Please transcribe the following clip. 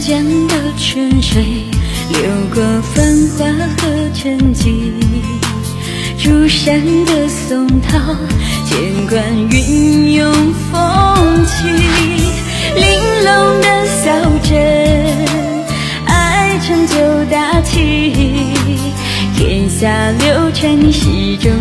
间的泉水，流过繁华和沉寂。竹山的松涛，见惯云涌风起。玲珑的小镇，爱成就大器。天下流传，你始终